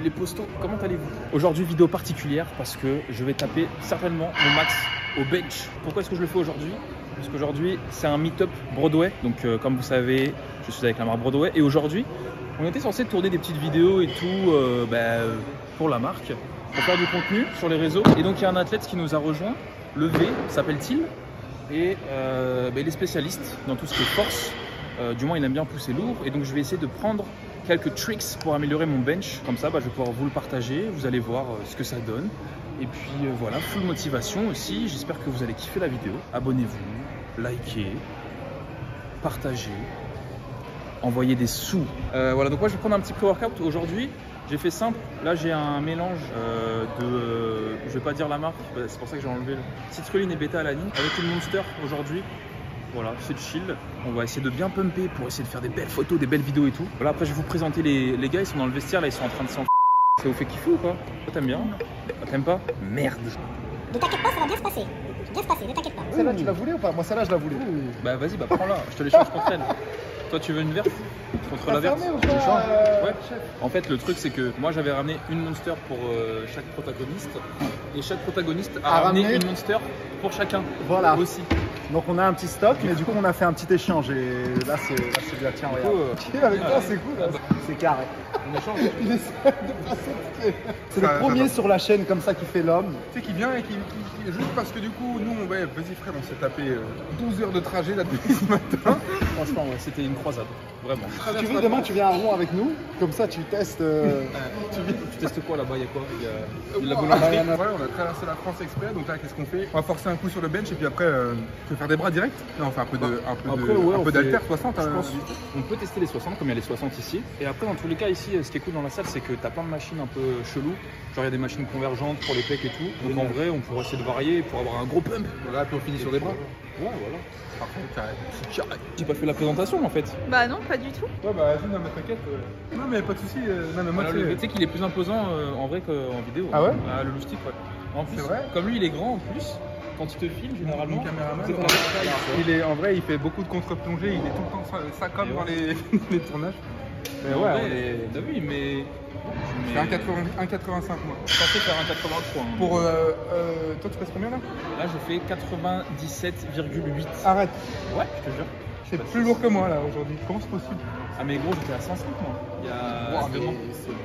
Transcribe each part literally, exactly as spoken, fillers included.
les postos, comment allez-vous? Aujourd'hui, vidéo particulière parce que je vais taper certainement mon max au bench. Pourquoi est-ce que je le fais aujourd'hui? Parce qu'aujourd'hui, c'est un meet-up Broadway. Donc, euh, comme vous savez, je suis avec la marque Broadway. Et aujourd'hui, on était censé tourner des petites vidéos et tout euh, bah, pour la marque, pour faire du contenu sur les réseaux. Et donc, il y a un athlète qui nous a rejoint, le V, s'appelle-t-il. Et euh, bah, il est spécialiste dans tout ce qui est force. Euh, du moins, il aime bien pousser lourd. Et donc, je vais essayer de prendre quelques tricks pour améliorer mon bench. Comme ça, bah, je vais pouvoir vous le partager. Vous allez voir euh, ce que ça donne. Et puis euh, voilà, full motivation aussi. J'espère que vous allez kiffer la vidéo. Abonnez-vous, likez, partagez, envoyez des sous. Euh, voilà, donc moi je vais prendre un petit pré-workout aujourd'hui. J'ai fait simple. Là j'ai un mélange euh, de, euh, je vais pas dire la marque, c'est pour ça que j'ai enlevé le citrulline et bêta-alanine avec une Monster aujourd'hui. Voilà, c'est chill. On va essayer de bien pumper pour essayer de faire des belles photos, des belles vidéos et tout. Voilà, après je vais vous présenter les, les gars, ils sont dans le vestiaire là, ils sont en train de s'en. Ça vous fait kiffer ou pas? T'aimes bien? T'aimes pas? Merde. Ne t'inquiète pas, ça va bien se passer. Bien se passer, ne t'inquiète pas. Celle-là, tu la voulais ou pas? Moi, celle-là, je la voulais. Bah vas-y, bah prends-la, je te l'échange contre elle. Toi, tu veux une verte? Contre la verte? Fermé ou Tu pas, l'échanges? euh, Ouais. chef En fait, le truc, c'est que moi, j'avais ramené une Monster pour euh, chaque protagoniste. Et chaque protagoniste a, A ramené ramené une Monster pour chacun. Voilà. Aussi. Donc, on a un petit stock, mais du coup, on a fait un petit échange. Et là, c'est là, c'est bien. Tiens, Du regarde. coup, euh, Tiens, avec toi, c'est cool. ah là. bah. C'est carré. On échange. Il essaie de passer toutes les- C'est le Ça- premier ça va. sur la chaîne comme ça qui fait l'homme. Tu sais, qui vient et qui, qui- qui- juste parce que du coup, nous, on, ouais, vas-y frère, on s'est tapé euh, douze heures de trajet là depuis ce matin. Franchement, ouais, c'était une croisade. Vraiment. Si tu veux, demain, tu viens à Rouen avec nous. Comme ça, tu testes. euh, Tu, tu testes quoi là-bas? Il y a quoi? Il y a, il y a la Ouais, boulangerie. ouais, on a traversé la France exprès, donc là, qu'est-ce qu'on fait? On va forcer un coup sur le bench et puis après, euh, tu veux faire des bras direct? Non, on fait un peu de, un peu Après, de, ouais, un on peu fait- d'haltère, soixante. Je hein. pense on peut tester les soixante comme il y a les soixante ici. Et après, dans tous les cas, ici, ce qui est cool dans la salle, c'est que tu as plein de machines un peu chelou. Genre, il y a des machines convergentes pour les pecs et tout. Donc en vrai, on pourrait essayer de varier pour avoir un gros pump. Voilà, puis on finit sur des bras. Ouais, voilà. Parfait, carré. J'ai pas fait la présentation en fait. Bah non, pas du tout. Ouais, bah vas-y, non, mais t'inquiète. euh. Non, mais pas de soucis. euh, Non, mais moi, Alors, tu le sais. tu sais qu'il est plus imposant euh, en vrai qu'en vidéo. Ah ouais? Ah, le loustic, ouais. En plus, C'est vrai? comme lui, il est grand en plus. Quand il te filme, généralement. Mon caméraman, c'est ouais, qu'on a pas taille, tu vois. il est, en vrai, il fait beaucoup de contre-plongées, il est tout le temps ça, ça comme Et dans ouais. les, les tournages. Mais En ouais, vrai, on est- t'as vu, mais. je fais un quatre-vingts un quatre-vingt-cinq moi. Je pensais faire un quatre-vingt-trois. hein. Pour euh, euh, toi, tu passes combien là? Là, je fais quatre-vingt-dix-sept virgule huit. Arrête, Ouais, je te jure. c'est plus lourd que moi là aujourd'hui. Comment c'est possible? Ah, mais gros, j'étais à cent cinq moi. Il y a Wow, deux mais mois.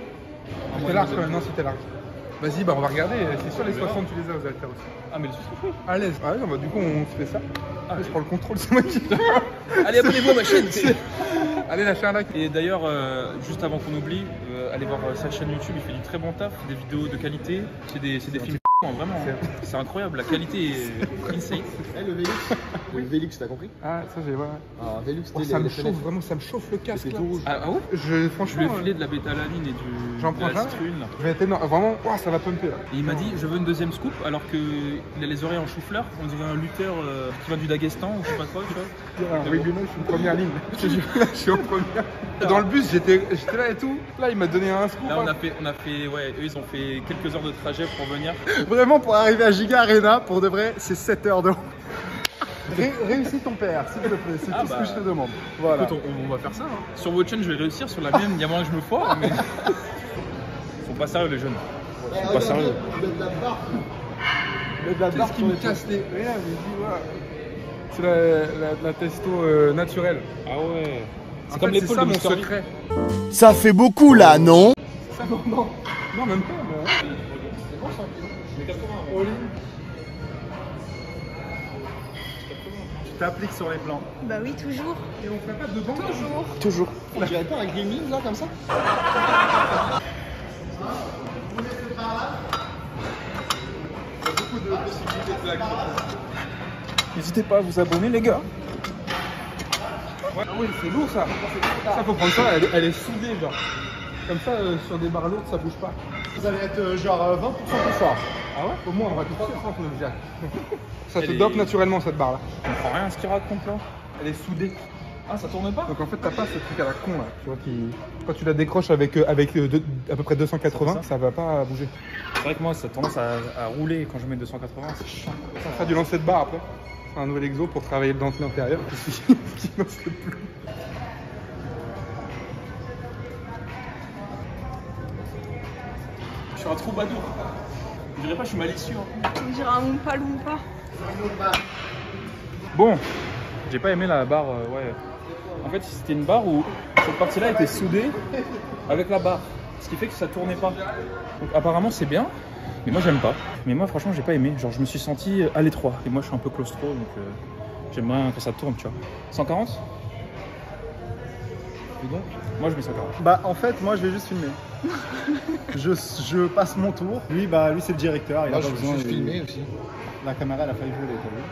c'est- T'es large quand même, non, si t'es large. Vas-y, bah on va regarder. C'est sûr, les soixante, tu les as aux haltères aussi. Ah, mais le souci. À l'aise. Ah, non, bah du coup, on se fait ça. Ah, je prends le contrôle, c'est moi qui. Allez, abonnez-vous à ma chaîne. Allez, lâchez un like. Et d'ailleurs, euh, juste avant qu'on oublie, euh, allez voir euh, sa chaîne YouTube, il fait du très bon taf, des vidéos de qualité, c'est des, c'est des films vraiment, hein. C'est incroyable, la qualité est insane. Eh, le Velux, le Velux, t'as compris? Ah, ça, j'ai. Ouais. Ah, Velux, Oh, c'était ça les, me les chauffe, fenêtres. vraiment, ça me chauffe le casque. C'est là. tout rouge. Ah, ah ouais? Je, Je franchement, lui ai euh, filé de la bétalanine et du, J'en de prends la un. citrulline. là. je vais être énorme. Vraiment, oh, ça va pumper là. Et il m'a dit, je veux une deuxième scoop, alors qu'il a les oreilles en chou-fleur, on dirait un lutteur euh, qui vient du Daghestan ou je sais pas quoi, tu vois. Ah, oui, mais non, je suis en première ligne. Je te jure, là, je suis en première. Dans le bus, j'étais j'étais là et tout. Là, il m'a donné un scoop. Là, on hein. a fait, on a fait, ouais, eux, ils ont fait quelques heures de trajet pour venir. Vraiment, pour arriver à Giga Arena, pour de vrai, c'est sept heures de route. Ré- réussis ton P R, s'il te plaît. C'est Ah tout bah. ce que je te demande. Voilà. Écoute, on, on va faire ça. Hein. Sur votre chaîne, je vais réussir. Sur la mienne, il y a moyen que je me foire. Mais... Ils sont pas sérieux, les jeunes. Ils sont pas sérieux. Mais de la barre Qu'est-ce qui me casse les. Regarde, je dis, voilà. C'est la, la, la testo euh, naturelle. Ah ouais. En C'est comme fait, l'épaule ça de mon Mister V. secret. Ça fait beaucoup là, non? Ça, non, non. Non, même pas. Mais... C'est bon, ça. Mais quatre-vingts. All in. Tu t'appliques sur les plans. Bah oui, toujours. Et on ferait pas de banque. Toujours. Toujours. Tu dirais pas un gremlin là comme ça? Il y a beaucoup de possibilités de blagues. N'hésitez pas à vous abonner, les gars. Ouais, ah oui, c'est lourd ça. Ça, faut prendre ça, elle, elle est soudée, genre. Comme ça, euh, sur des barres lourdes, ça bouge pas. Vous allez être euh, genre euh, vingt pour cent plus fort. Ah ouais? Au moins, on va tout faire sans le jack. Ça Elle te est- dope naturellement, cette barre là. Je comprends rien à ce qu'il raconte là. Elle est soudée. Ah, ça tourne pas? Donc en fait, t'as pas ce truc à la con là. Tu vois, qui... Quand tu la décroches avec, euh, avec euh, deux- à peu près deux cent quatre-vingts, Ça. ça va pas bouger. C'est vrai que moi, ça a tendance à, à rouler quand je mets deux cent quatre-vingts. C'est chiant. Ça fera du lancer de barre après. C'est un nouvel exo pour travailler le dentelé intérieur. Sinon, c'est plus. Je suis un troubadour. Je dirais pas, je suis malicieux. Hein. On dirait un Oompa Loompa. Bon, j'ai pas aimé la barre, euh, ouais. En fait, c'était une barre où cette partie-là était soudée avec la barre. Ce qui fait que ça tournait pas. Donc apparemment c'est bien, mais moi j'aime pas. Mais moi franchement j'ai pas aimé. Genre je me suis senti à l'étroit. Et moi je suis un peu claustro, donc euh, j'aimerais que ça tourne, tu vois. cent quarante? Et donc, moi je mets cent quarante. Bah en fait moi je vais juste filmer. je, je passe mon tour. Lui bah lui c'est le directeur, il Moi, a pas je besoin suis de filmé aussi. La caméra elle a failli voler, t'as vu.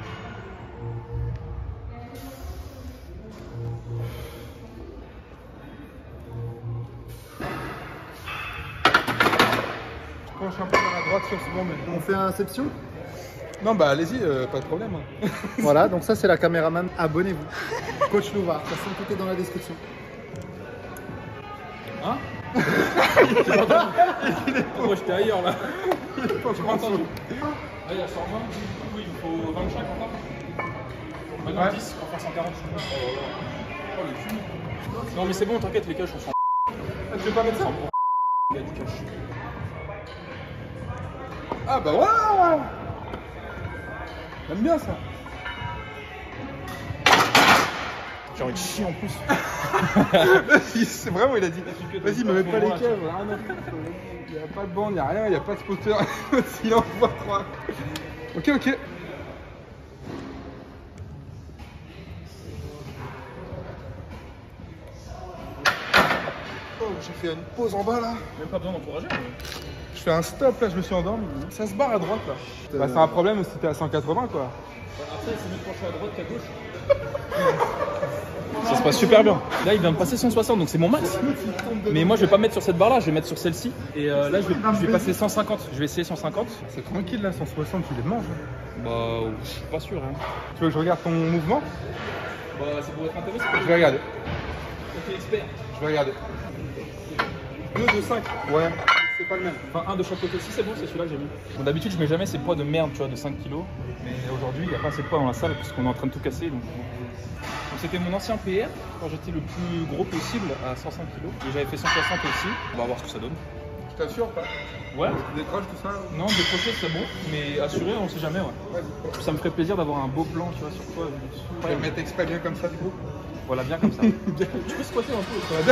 Je penche un peu vers la droite sur ce moment. On fait un inception. Non, bah allez-y, euh, pas de problème. Hein. Voilà, donc ça c'est la caméraman. Abonnez-vous. Coach Louvard, de toute façon tout est dans la description. Hein? Moi j'étais ailleurs là. J'ai pas entendu. Ah, il y a cent vingt, oui, il faut vingt-cinq encore. Maintenant Ouais. dix, on va faire cent quarante. Oh, oh le cul. Non mais c'est bon, t'inquiète, les caches on s'en. Ah, tu veux pas mettre ça? Il y a du cash. Ah bah waouh! J'aime bien ça. J'ai envie de chier en plus. C'est vraiment, il a dit. Vas-y, me mets pas les caves. Il n'y a pas de bande, il n'y a rien, il n'y a pas de spotter. Il envoie trois. Ok, ok. Oh, j'ai fait une pause en bas là. Même pas besoin d'encourager. Je fais un stop là, je me suis endormi. Ça se barre à droite là. Bah, c'est un problème si t'es à cent quatre-vingts quoi. Après, c'est mieux de pencher à droite qu'à gauche. Ça se passe super bien. Là, il vient de passer cent soixante, donc c'est mon max. Mais moi, je vais pas mettre sur cette barre là, je vais mettre sur celle-ci. Et euh, là, je vais, je vais passer cent cinquante. Je vais essayer cent cinquante. C'est tranquille là, cent soixante, tu les manges. Bah, je suis pas sûr. Hein. Tu veux que je regarde ton mouvement? Bah, ça pourrait être intéressant. Je vais regarder. Ok, expert. Je vais regarder. deux de cinq. Ouais, c'est pas le même. Enfin, un de chaque côté. Si c'est bon, c'est celui-là que j'ai mis. Bon, d'habitude, je mets jamais ces poids de merde, tu vois, de cinq kilos. Mais aujourd'hui, il n'y a pas assez de poids dans la salle puisqu'on est en train de tout casser. Donc, donc c'était mon ancien P R quand j'étais le plus gros possible à cent cinq kilos. Et j'avais fait cent soixante aussi. On va voir ce que ça donne. Je t'assure pas. Ouais. Tu décroches tout ça? Non, décrocher c'est bon, mais assuré, on sait jamais. Ouais. Vas-y. Ça me ferait plaisir d'avoir un beau plan, tu vois, sur toi. Je vais me mettre exprès bien comme ça du coup. Voilà, bien comme ça. Tu peux squatter un peu.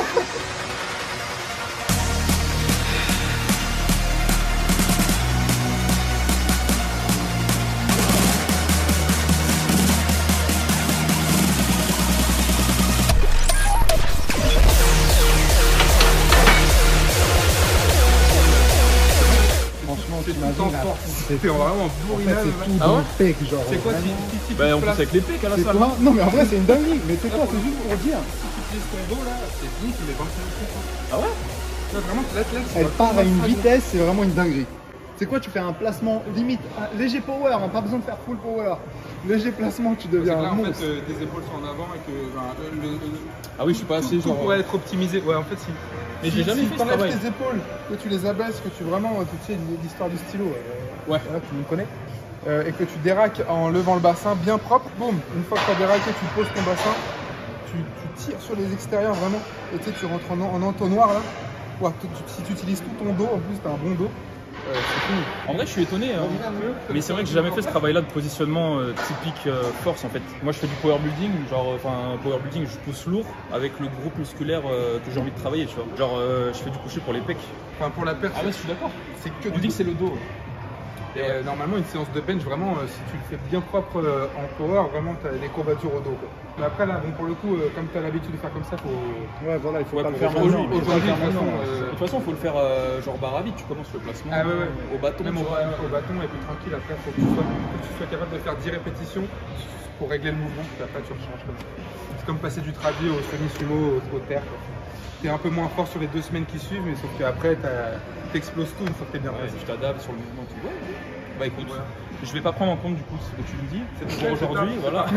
Franchement, C'est tout le t'imagines temps la- fort. c'est C'est vraiment En fait, bourrinade. c'est tout Ah dans ouais le pec, genre. C'est quoi vraiment. si, si, si Bah, tu en plus, places- avec les pecs à la C'est salle. quoi? Non, mais en vrai, c'est une dinguerie. Mais c'est quoi? C'est juste pour dire. si tu utilises ton dos là, c'est fini, tu mets vingt-cinq kilos. Ah ouais? Là, vraiment, là, là, c'est Elle pas- part à une vitesse, c'est vraiment une dinguerie. C'est quoi? Tu fais un placement limite, un léger power, hein, pas besoin de faire full power. Léger placement, tu C'est deviens que là, un en monstre. fait, euh, tes épaules sont en avant et que enfin, euh, le, le- Ah oui, je suis pas assez tout, tout genre. pourrait être optimisé. Ouais, en fait, si. Mais si, j'ai jamais si fait ce t'enlèves travail. tes épaules, que tu les abaisses, que tu vraiment, tu sais, l'histoire du stylo. euh, Ouais. voilà, tu me connais. Euh, et que tu déraques en levant le bassin bien propre, boum, une fois que tu as déraqué, tu poses ton bassin, tu, tu tires sur les extérieurs vraiment, et tu sais, tu rentres en, en entonnoir là. Ouais, tu- tu- si tu utilises tout ton dos, en plus tu as un bon dos, euh, c'est fini. En vrai, je suis étonné. hein. Mais c'est vrai que j'ai jamais fait ce travail-là de positionnement euh, typique euh, force en fait. Moi, je fais du power building, genre, enfin, power building, je pousse lourd avec le groupe musculaire euh, que j'ai envie de travailler, tu vois. Genre, euh, je fais du coucher pour les pecs. Enfin, pour la perte, Ah ouais, je suis d'accord. c'est que On du dit que c'est le dos. Et euh, normalement, une séance de bench, vraiment, euh, si tu le fais bien propre euh, en power, vraiment, tu as des courbatures au dos. Quoi. Mais après, là, bon, pour le coup, euh, comme tu as l'habitude de faire comme ça, faut. Ouais, voilà, il faut Ouais, pas le pour faire aujourd'hui, maintenant. mais Faut pas le aujourd'hui, faire de toute façon, maintenant. euh, De toute façon, il faut le faire euh, genre barre à vide. Tu commences le placement Ah ouais, ouais. euh, au bâton. Même tu au, vois. au bâton, et puis tranquille, après, faut que tu sois, faut que tu sois capable de faire dix répétitions pour régler le mouvement, puis après, tu rechanges comme ça. C'est comme passer du tradi au semi-sumo, au, au terre. Tu es un peu moins fort sur les deux semaines qui suivent, mais sauf qu'après, tu exploses tout une fois que tu es bien Ouais, passé. je t'adapte sur le mouvement. Tu vois. Bah écoute, Voilà. je vais pas prendre en compte du coup ce que tu me dis. C'est Ok, pour c'est aujourd'hui, top. voilà.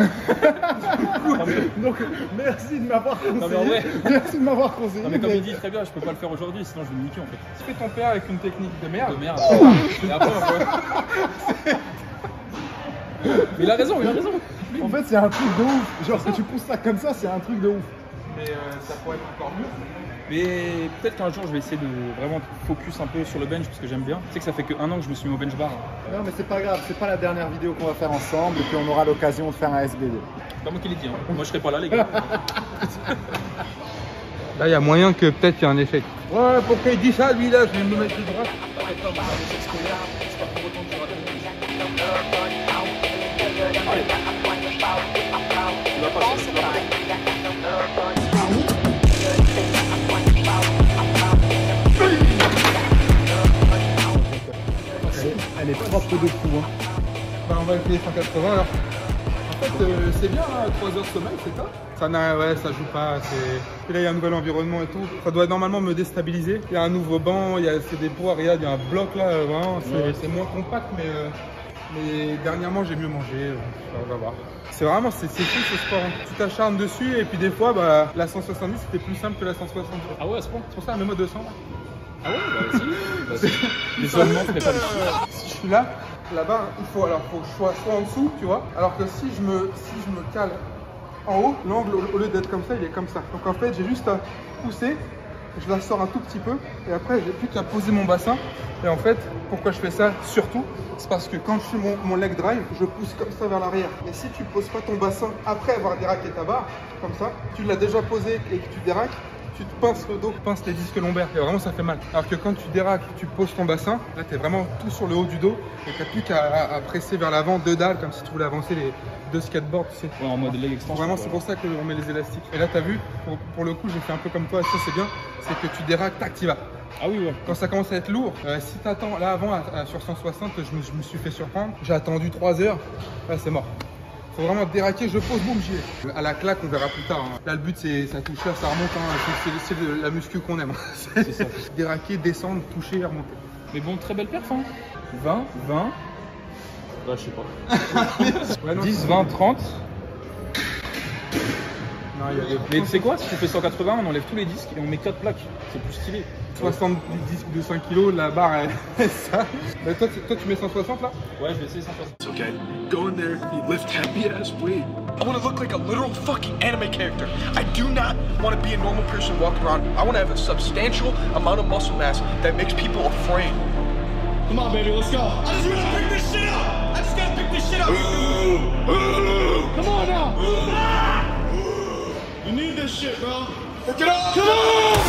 Non, mais- Donc, merci de m'avoir conseillé. Non, mais en vrai- Merci de m'avoir conseillé. non, mais comme il dit très bien, je peux pas le faire aujourd'hui, sinon je vais me niquer en fait. Tu fais ton père avec une technique de merde. De merde. Et après, on peut- Mais il a raison, il a raison. En fait, c'est un truc de ouf. Genre, que tu pousses ça comme ça, c'est un truc de ouf. Mais euh, ça pourrait être encore mieux. Mais peut-être qu'un jour je vais essayer de vraiment focus un peu sur le bench parce que j'aime bien. Tu sais que ça fait que un an que je me suis mis au bench bar. Non mais c'est pas grave, c'est pas la dernière vidéo qu'on va faire ensemble et puis on aura l'occasion de faire un S B D. C'est pas moi qui l'ai dit, hein. Moi je serai pas là les gars. Là, il y a moyen que peut-être qu'il y a un échec. Ouais, pourquoi il dit ça, lui, là? Je vais me mettre le droit. Elle est propre de fou. Hein. Bah, on va essayer cent quatre-vingts alors. En fait, euh, c'est bien, hein, trois heures de sommeil, c'est ça. Ça n'a, ouais, ça joue pas. Et là, il y a un nouvel environnement et tout. Ça doit normalement me déstabiliser. Il y a un nouveau banc, il y a c'est des poids, regarde, il y a un bloc là, euh, vraiment. C'est ouais. moins compact, mais, euh, mais dernièrement, j'ai mieux mangé. Euh, on va voir. C'est vraiment, c'est fou ce sport. Hein. Tu t'acharnes dessus et puis des fois, bah, la cent soixante-dix c'était plus simple que la cent soixante. Ah ouais, à ce point. C'est pour ça, mets-moi deux cents là. Ah ouais, bah si. Bah, l'isolement ferait pas de Si je suis là, là-bas, il faut alors faut que je sois soit en dessous, tu vois. Alors que si je me, si je me cale en haut, l'angle au lieu d'être comme ça, il est comme ça. Donc en fait, j'ai juste à pousser, je la sors un tout petit peu, et après, j'ai plus qu'à poser mon bassin. Et en fait, pourquoi je fais ça surtout, c'est parce que quand je fais mon, mon leg drive, je pousse comme ça vers l'arrière. Mais si tu poses pas ton bassin après avoir déraqué ta barre, comme ça, tu l'as déjà posé et que tu déraques, tu te pinces le dos, tu pinces les disques lombaires et vraiment ça fait mal. Alors que quand tu déraques, tu poses ton bassin, là tu es vraiment tout sur le haut du dos et tu n'as plus qu'à à presser vers l'avant deux dalles comme si tu voulais avancer les deux skateboards, tu sais. Ouais, en mode leg extension. Vraiment, c'est pour ça qu'on met les élastiques. Et là, tu as vu, pour, pour le coup, j'ai fait un peu comme toi, ça c'est bien, c'est que tu déraques, tac, tu vas. Ah oui, ouais. Quand ça commence à être lourd, euh, si tu attends, là avant, à, à, sur cent soixante, je me, je me suis fait surprendre, j'ai attendu trois heures, là c'est mort. Faut vraiment déraquer, je pose, boum, j'y vais. À la claque, on verra plus tard. Hein. Là, le but, c'est ça touche là, ça remonte. Hein. C'est la muscu qu'on aime. C'est ça. Déraquer, descendre, toucher et remonter. Mais bon, très belle perf. Hein. vingt, vingt. Bah, je sais pas. Ouais, non, dix, vingt, trente. Non, y a des... Mais tu sais quoi, si tu fais cent quatre-vingts, on enlève tous les disques et on met quatre plaques. C'est plus stylé. soixante-dix disques de cinq kilos, la barre est ça. Mais toi, toi, tu mets cent soixante là? Ouais, je vais essayer cent soixante. It's okay. Go in there, you lift heavy ass weight. I want to look like a literal fucking anime character. I do not want to be a normal person walking around. I want to have a substantial amount of muscle mass that makes people afraid. Come on, baby, let's go. I just gotta pick this shit up. I just gotta pick this shit up. Come on now. You need this shit, bro. Pick it up. Come on.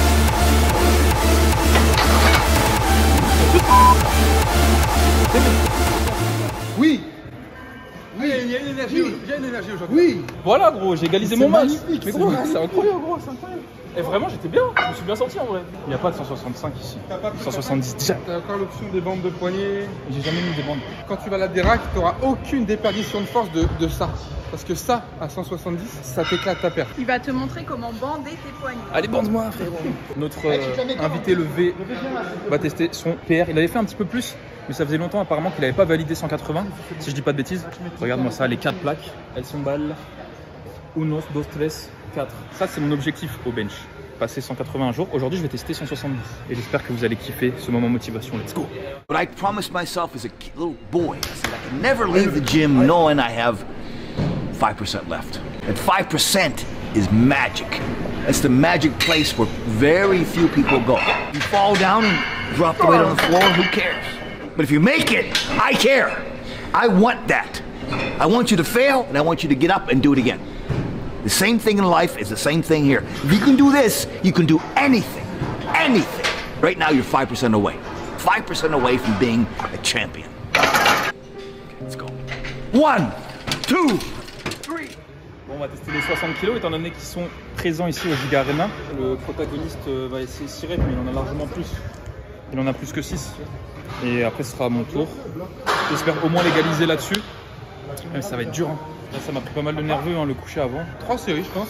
Oui. Oui, il y a une énergie, oui. Il y a une énergie aujourd'hui. Oui. Voilà, gros, j'ai égalisé mon match. Mais gros, c'est incroyable, gros, c'est incroyable. Et vraiment, j'étais bien, je me suis bien senti en vrai. Il n'y a pas de cent soixante-cinq ici. Pas cent soixante-dix. T'as encore l'option des bandes de poignet. J'ai jamais mis des bandes. Quand tu vas à la déraque, tu n'auras aucune déperdition de force de, de ça. Parce que ça, à cent soixante-dix, ça t'éclate ta perte. Il va te montrer comment bander tes poignets. Allez, bande-moi, frérot. Notre euh, invité le V va tester son P R. Il avait fait un petit peu plus, mais ça faisait longtemps apparemment qu'il n'avait pas validé cent quatre-vingts. Si je dis pas de bêtises. Regarde-moi ça, les quatre plaques. Elles sont balles. Unos, dos, tres, quatre. Ça, c'est mon objectif au bench. Passer cent quatre-vingts jours. Aujourd'hui, je vais tester cent soixante-dix. Et j'espère que vous allez kiffer ce moment motivation. Let's go. But I promised myself as a little boy, I said I can never leave the gym knowing I have five percent left. And five percent is magic. It's the magic place where very few people go. You fall down and drop the weight on the floor, who cares? But if you make it, I care. I want that. I want you to fail, and I want you to get up and do it again. The same thing in life is the same thing here. If you can do this, you can do anything. Anything. Right now, you're five percent away. five percent away from being a champion. Okay, let's go. One, two, three. Bon, on va tester les soixante kilos étant donné qu'ils sont présents ici au Giga Arena. Le protagoniste va essayer six reps, mais il en a largement plus. Il en a plus que six. Et après, ce sera mon tour. J'espère au moins l'égaliser là-dessus. Mais ça va être dur. Hein. Là, ça m'a pris pas mal de nerveux, hein, le coucher avant. Trois séries, je pense.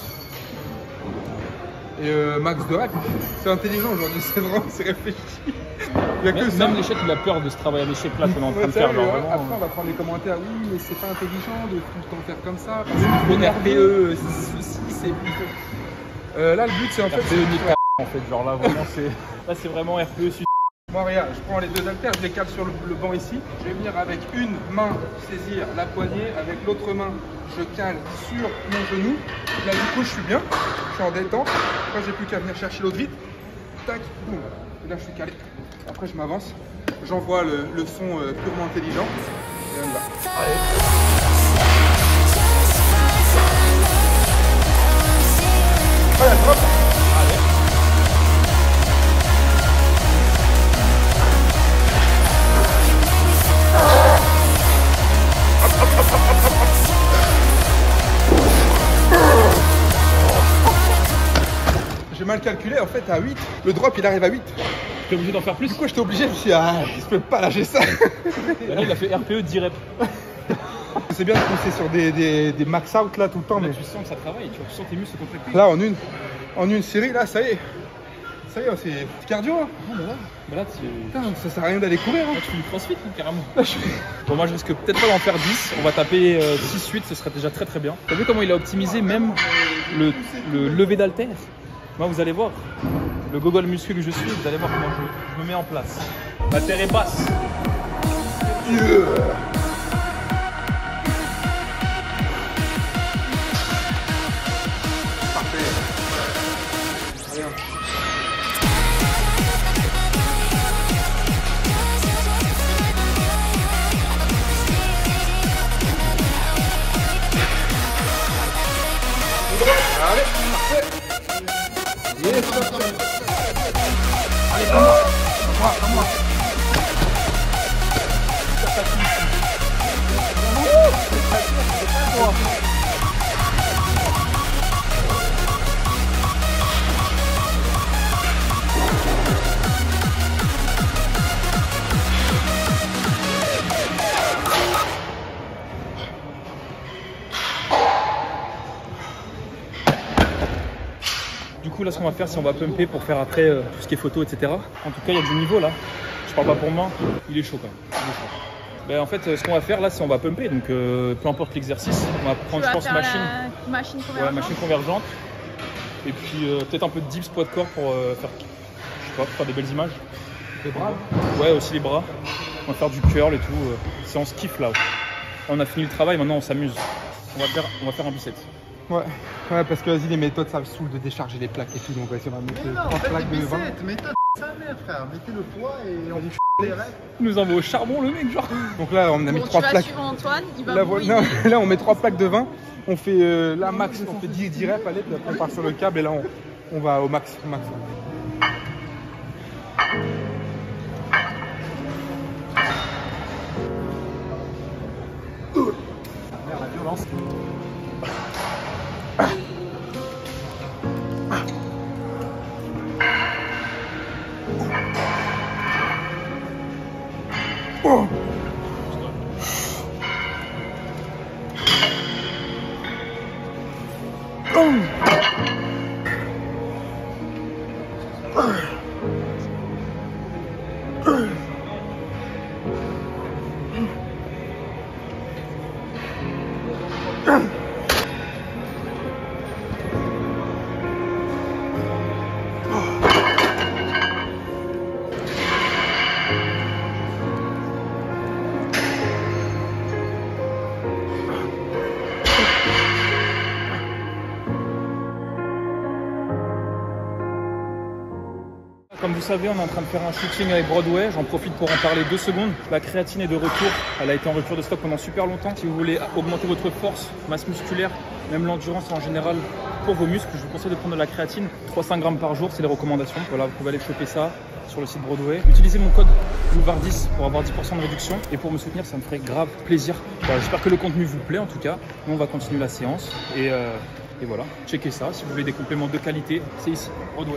Et euh, max de reps. C'est intelligent aujourd'hui, c'est vraiment, c'est réfléchi. Il y a que même, ça. même l'échec, il a peur de ce travail à l'échec là qu'on est en train de faire. Genre, vraiment, après, on va prendre les commentaires. Oui, mais c'est pas intelligent de tout le temps faire comme ça. Parce que R P E, c'est. Euh, là, le but, c'est en fait. R P E, nique en fait. Genre là, vraiment, c'est. Là, c'est vraiment R P E. Moi, regarde, je prends les deux haltères, je les cale sur le, le banc ici. Je vais venir avec une main saisir la poignée, avec l'autre main, je cale sur mon genou. Là, du coup, je suis bien, je suis en détente. Après, j'ai plus qu'à venir chercher l'autre vite. Tac, boum. Et là, je suis calé. Après, je m'avance. J'envoie le, le son euh, purement intelligent. Et on y va. Allez. Voilà, drop. Allez. J'ai mal calculé, en fait à huit, le drop il arrive à huit. T'es obligé d'en faire plus? Du coup j'étais obligé, je me suis dit ah, je peux pas lâcher ça. Là, il a fait R P E dix reps. C'est bien de pousser sur des, des, des max out là tout le temps. Là, mais tu sens que ça travaille, tu sens tes muscles se contracter. là en une, en une série, là ça y est. Ça y est, c'est cardio. Hein. Ah, bah là, bah là tu... Putain, ça sert à rien d'aller courir. Hein. Là, tu fais du crossfit hein, carrément. Là, je... Bon, moi je risque peut-être pas d'en faire dix, on va taper euh, six huit, ce serait déjà très très bien. T'as vu comment il a optimisé même le, le lever d'haltère? Moi vous allez voir, le gogol muscu que je suis, vous allez voir comment je, je me mets en place. La terre est basse. Yeah. Allez, parfait. Yes, allez, comme moi. Comme moi, comme moi. Du coup là ce qu'on va faire c'est on va pumper pour faire après euh, tout ce qui est photo etc. En tout cas il y a du niveau là, je parle pas pour moi, il est chaud quand même. Il est chaud. Ben, en fait euh, ce qu'on va faire là c'est on va pumper donc euh, peu importe l'exercice, on va prendre je pense machine, machine convergente. Ouais, machine convergente et puis euh, peut-être un peu de dips poids de corps pour euh, faire, je sais pas, pour faire des belles images. Les bras? Ouais aussi les bras, on va faire du curl et tout, euh, c'est on se kiffe là. On a fini le travail, maintenant on s'amuse, on va faire, on va faire un biceps. Ouais, ouais, parce que vas-y, les méthodes, ça me saoule de décharger les plaques et tout, donc vas-y, on va mettre trois plaques de vingt. Méthode, sa mère, frère. Mettez le poids et on dit les règles. Il nous envoie au charbon le mec, genre. Donc là, on a mis Bon, trois tu vas plaques. suivre Antoine, il va Là, bouiller. voilà, non, là, on met trois plaques de vingt. On fait euh, la max, on fait dix, dix reps, allez, puis après on part sur le câble et là, on, on va au max. Au max. La violence. Oh. Comme vous savez, on est en train de faire un shooting avec Broadway. J'en profite pour en parler deux secondes. La créatine est de retour. Elle a été en rupture de stock pendant super longtemps. Si vous voulez augmenter votre force, masse musculaire, même l'endurance en général pour vos muscles, je vous conseille de prendre de la créatine. trois à cinq grammes par jour, c'est les recommandations. Voilà, vous pouvez aller choper ça sur le site Broadway. Utilisez mon code Boulevard dix pour avoir dix pour cent de réduction. Et pour me soutenir, ça me ferait grave plaisir. Voilà, j'espère que le contenu vous plaît en tout cas. Nous, on va continuer la séance. Et, euh, et voilà, checkez ça. Si vous voulez des compléments de qualité, c'est ici, Broadway.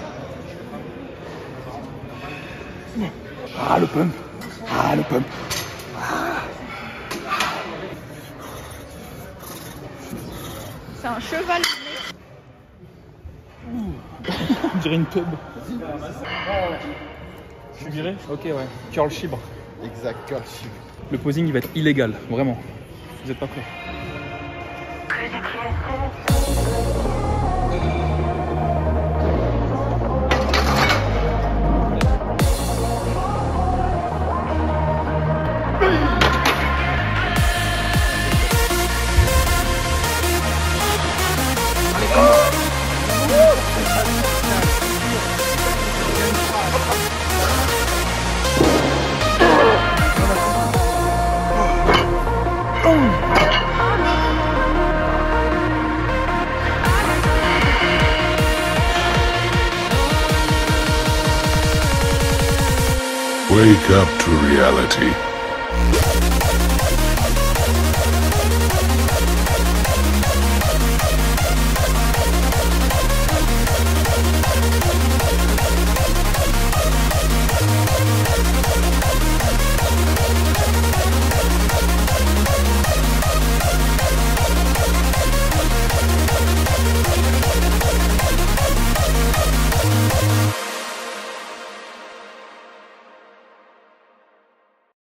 Ah, le pump. Ah, le pump. C'est un cheval. On dirait une tub. Je suis viré? Ok, ouais. Curl chibre. Exact, curl chibre. Le posing, il va être illégal, vraiment. Vous n'êtes pas prêts? Wake up to reality.